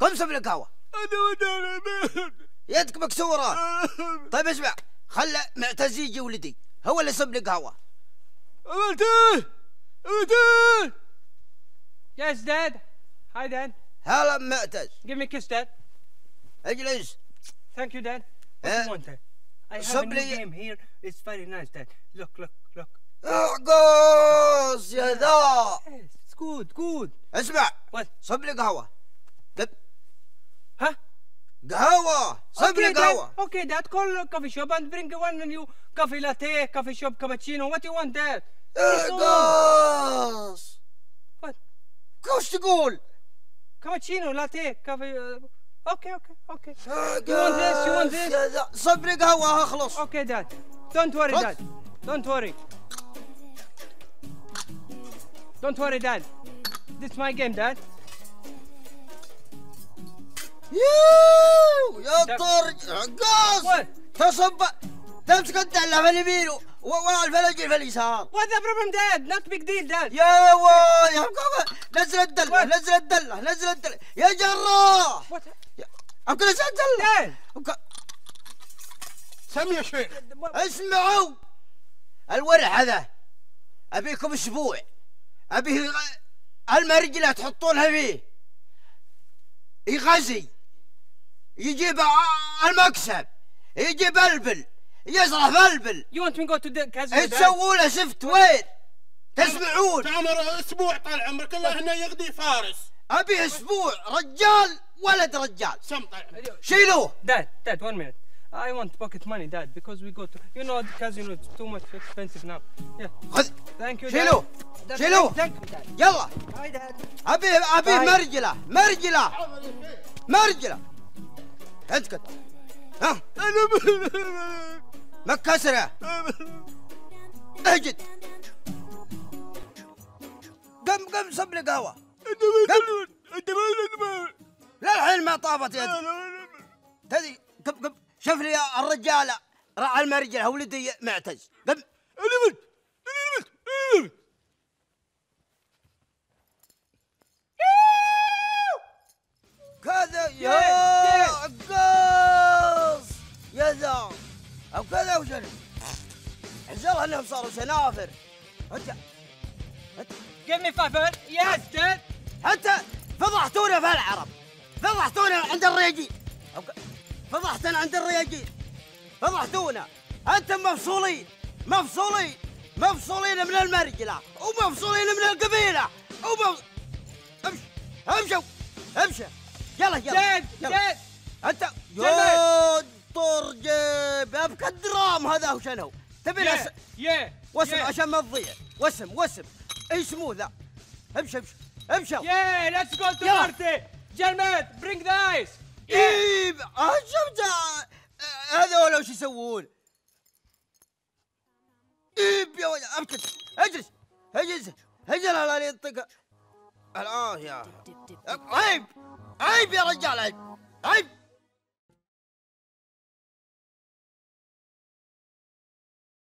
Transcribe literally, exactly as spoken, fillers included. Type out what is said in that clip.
قم صب لي قهوة. يدك مكسورة. طيب اسمع، خل معتز يجي ولدي هو اللي يصب لي قهوة. معتز معتز. Yes, Dad. Hi, Dad. هلا معتز. Give me a kiss, Dad. اجلس. Thank you, Dad. What do you want, Dad? I have a new game here. It's very nice, Dad. Look, look, look. اعقص يا ذا. Yes, it's good, good. اسمع. What? صب لي قهوة. ها؟ قهوة. صب لي قهوة. Okay, Dad. Call coffee shop and bring one new coffee latte, coffee shop cappuccino. What do you want, Dad? اعقص. What? وش تقول؟ Cappuccino, latte, coffee. Uh, okay, okay, okay. You want this? You want this? صب لي قهوة اخلص. Okay, Dad. Don't worry, Dad. Don't worry. Don't worry, Dad. This is my game, Dad. يوووو يا طرج عقاص. What? تصب تمسك الدلة في اليمين والفلج في اليسار. What's the problem, Dad? Not big deal, Dad. يا وي يا نزل الدلة نزل الدلة نزل الدلة يا جراح. What? أمكن نزل الدلة. Dad. سم يا شيخ. اسمعوا الورع هذا أبيكم أسبوع أبيه المرجلة تحطونها فيه يغزي يجيب المكسب يجيب البل يزرع في البل. You want me to go to the casino? تسووا له سفت وين تسمعون؟ تعمر اسبوع طال عمرك الله هنا يغدي فارس. ابي اسبوع رجال ولد رجال. سم طال عمرك. شيلوه. Dad, Dad, one minute. I want pocket money, Dad, because we go to. You know the casino is too much expensive now. Yeah. خذ. Thank you, Dad. شيلوه شيلوه. Thank you, Dad. يلا. Bye, Dad. ابي ابي مرجله مرجله مرجله. اسكت. ها. مكسره. اجد. قم قم صب لي قهوه. لا الحين ما طابت يدي. تدري قم قم شوف لي الرجاله راعى المرجله ولدي معتز. قم. كذا يا عقاص يا ذا او كذا وشنو؟ عزلها انهم صاروا سنافر. انت Give me five hundred. Yes, Dad. حتى فضحتونا في العرب فضحتونا عند الرياجين. فضحتنا عند الرياجين فضحتونا. انتم مفصولين مفصولين مفصولين من المرجله ومفصولين من القبيله ومف... امشي امشوا امشي يلا يلا. Dad, Dad. انت يا طرجب ابك الدرام هذا وشنو تبي Yeah, yeah. واسم yeah. عشان ما تضيع. واسم واسم اي اسمه ذا. امشي امشي امشي. Yeah, let's go to يلا. party. Jalmet, bring the ice. ايه شفت هذول وش يسوون؟ ايه يا ولد ابكت اجلس اجلس اجلس لا ينطق الان يا عيب عيب يا رجال عيب عيب.